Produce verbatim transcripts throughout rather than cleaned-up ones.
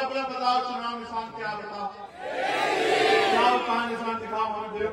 अपना बताओ चुनाव निशान क्या बताओ, बताओ कहाँ निशान दिखाओ हमें दे।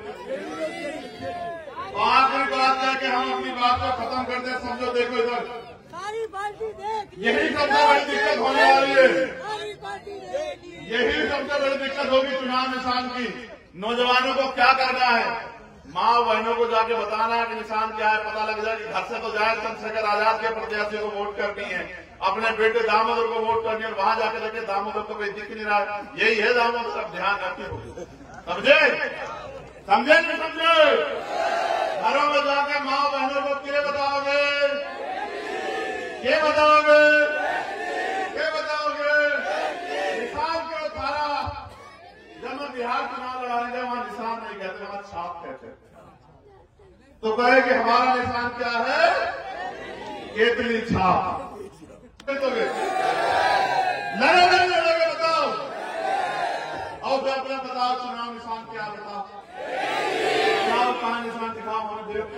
आखिरी बात है कि हम अपनी बात को खत्म कर दे। समझो, देखो इधर सारी पार्टी देख, यही सबसे बड़ी दिक्कत होने वाली है। सारी पार्टी देख, यही सबसे बड़ी दिक्कत होगी चुनाव निशान की। नौजवानों को क्या करना है, माँ बहनों को जाके बताना है कि निशान क्या है, पता लग जाए कि घर से तो जाए चंद्रशेखर आजाद के प्रत्याशी को वोट करनी है, अपने बेटे दामोदर को वोट करनी है, और वहां जाके देखे दामोदर को कोई दिख नहीं रहा है। यही है दामोदर, अब ध्यान रखिए। समझे समझे नहीं समझे? घरों में जाके माँ बहनों को क्या बताओगे, क्या बताओगे, क्या बताओगे? निशान क्यों थारा? जब मैं बिहार चुनाव लड़ाएंगे वहां निशान नहीं कहते, वहां छाप कहते। तो कहे कि हमारा निशान क्या है, केतली छाप। तो लड़े नहीं लड़ोगे बताओ, और फिर अपना बताओ चुनाव निशान क्या बताओ, बताओ कहाँ निशान दिखाओ हमें दे।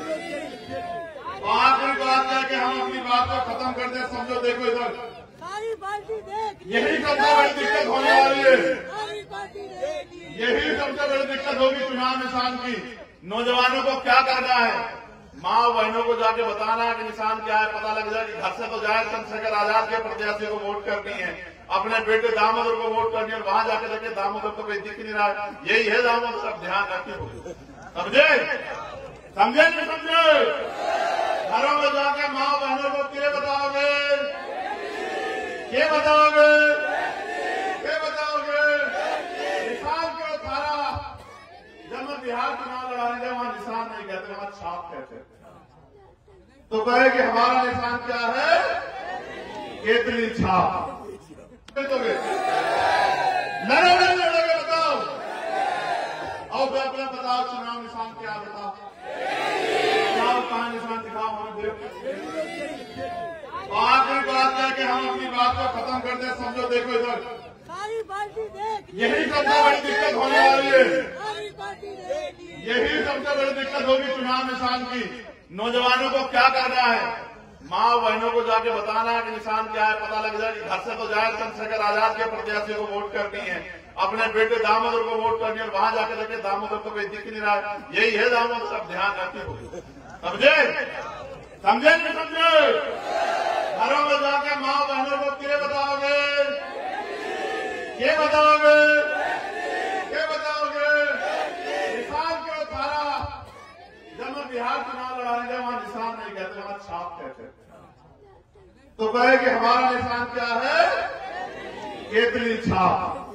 आखिरी बात है कि हम अपनी बात को खत्म कर दे। समझो, देखो इधर सारी पार्टी देख, यही सबसे बड़ी दिक्कत होने वाली है। सारी पार्टी देख, यही सबसे बड़ी दिक्कत होगी चुनाव निशान की। नौजवानों को क्या करना है, माँ बहनों को जाके बताना है कि निशान क्या है, पता लग जाए कि घर से तो जाए चंद्रशेखर आजाद के प्रत्याशी को वोट करनी है, अपने बेटे दामोदर को वोट करनी है, और वहां जाके देखे दामोदर को कोई दिख नहीं रहा है। यही है दामोदर, अब ध्यान रखिए। समझे समझे नहीं समझे? घरों में जाके माँ बहनों को क्या बताओगे, क्या बताओगे, क्या बताओगे? निशान क्यों थारा? जब मैं बिहार चुनाव लड़ाएंगे वहां निशान नहीं कहते, वहां छाप कहते। तो कहे कि हमारा निशान क्या है, केतली छाप। तो लड़े नहीं लड़ोगे बताओ, और फिर अपना बताओ चुनाव निशान क्या बताओ, बताओ कहाँ निशान दिखाओ हमें दे। आखिरी बात है कि हम अपनी बात को खत्म कर दे। समझो, देखो इधर सारी पार्टी देख, यही सबसे बड़ी दिक्कत होने वाली है। सारी पार्टी देख, यही सबसे बड़ी दिक्कत होगी चुनाव निशान की। नौजवानों को क्या करना है, माँ बहनों को जाके बताना है कि निशान क्या है, पता लग जाए कि घर से तो जाए चंद्रशेखर आजाद के प्रत्याशी को वोट करनी है, अपने बेटे दामोदर को वोट करनी है, और वहां जाके देखे दामोदर को कोई दिख नहीं रहा है। यही है दामोदर, अब ध्यान रखिए। समझे समझे नहीं समझे? घरों में जाके माँ बहनों को क्या बताओगे, क्या बताओगे, क्या बताओगे? निशान क्यों थारा? जब मैं बिहार चुनाव लड़ाएंगे वहां निशान नहीं कहते, वहां छाप कहते। तो कहे कि हमारा निशान क्या है, केतली छाप।